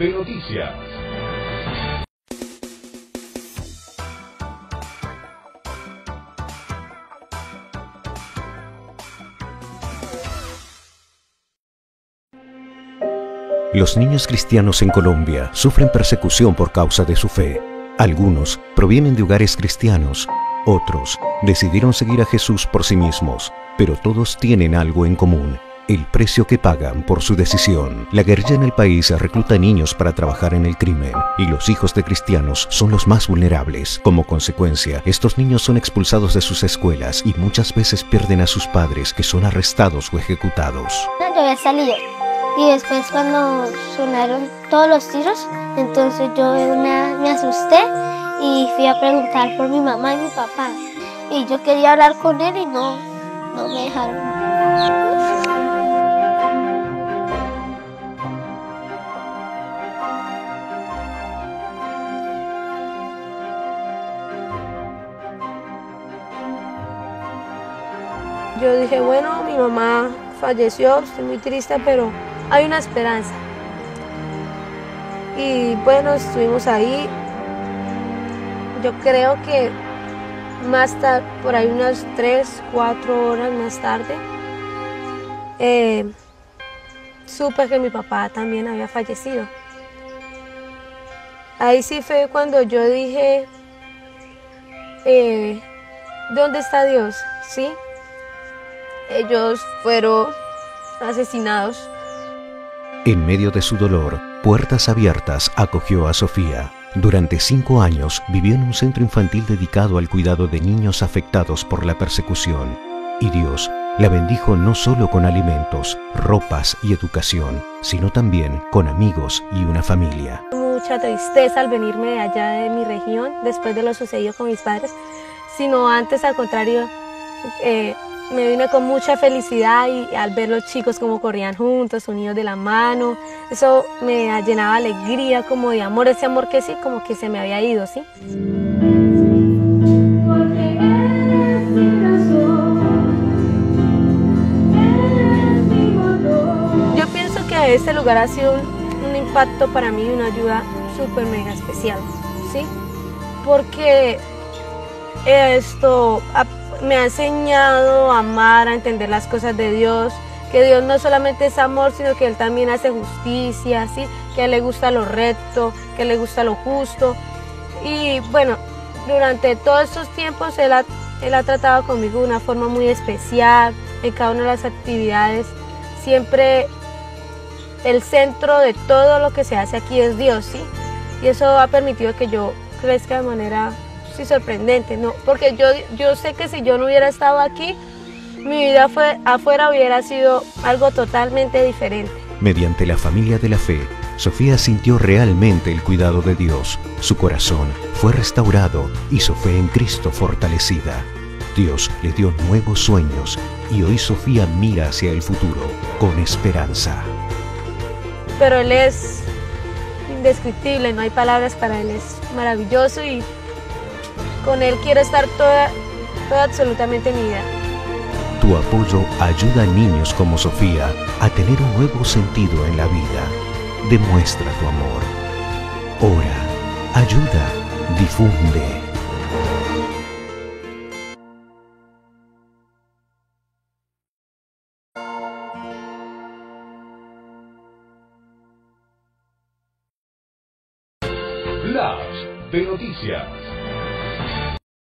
de noticias. Los niños cristianos en Colombia sufren persecución por causa de su fe. Algunos provienen de hogares cristianos, otros decidieron seguir a Jesús por sí mismos, pero todos tienen algo en común: el precio que pagan por su decisión. La guerrilla en el país recluta niños para trabajar en el crimen, y los hijos de cristianos son los más vulnerables. Como consecuencia, estos niños son expulsados de sus escuelas y muchas veces pierden a sus padres, que son arrestados o ejecutados. Yo había salido y después cuando sonaron todos los tiros, entonces yo me asusté y fui a preguntar por mi mamá y mi papá. Y yo quería hablar con él y no me dejaron. Yo dije, bueno, mi mamá falleció, estoy muy triste, pero hay una esperanza. Y bueno, estuvimos ahí. Yo creo que más tarde, por ahí unas 3, 4 horas más tarde, supe que mi papá también había fallecido. Ahí sí fue cuando yo dije, ¿dónde está Dios? ¿Sí? Ellos fueron asesinados. En medio de su dolor, Puertas Abiertas acogió a Sofía. Durante 5 años vivió en un centro infantil dedicado al cuidado de niños afectados por la persecución. Y Dios la bendijo no solo con alimentos, ropas y educación, sino también con amigos y una familia. Mucha tristeza al venirme de allá de mi región, después de lo sucedido con mis padres, sino antes, al contrario, me vine con mucha felicidad, y al ver los chicos como corrían juntos, unidos de la mano, eso me llenaba de alegría, como de amor, ese amor que sí, como que se me había ido, ¿sí? Yo pienso que este lugar ha sido un impacto para mí, una ayuda súper mega especial, ¿sí? Porque esto me ha enseñado a amar, a entender las cosas de Dios, que Dios no solamente es amor, sino que Él también hace justicia, ¿sí? Que a Él le gusta lo recto, que a Él le gusta lo justo. Y bueno, durante todos estos tiempos Él ha tratado conmigo de una forma muy especial, en cada una de las actividades. Siempre el centro de todo lo que se hace aquí es Dios, ¿sí? Y eso ha permitido que yo crezca de manera sorprendente, ¿no? Porque yo sé que si yo no hubiera estado aquí, mi vida afuera hubiera sido algo totalmente diferente. Mediante la familia de la fe, Sofía sintió realmente el cuidado de Dios. Su corazón fue restaurado y su fe en Cristo fortalecida. Dios le dio nuevos sueños y hoy Sofía mira hacia el futuro con esperanza. Pero Él es indescriptible, no hay palabras para Él, es maravilloso, y con Él quiero estar toda absolutamente mi vida. Tu apoyo ayuda a niños como Sofía a tener un nuevo sentido en la vida. Demuestra tu amor. Ora, ayuda, difunde. Flash de noticias.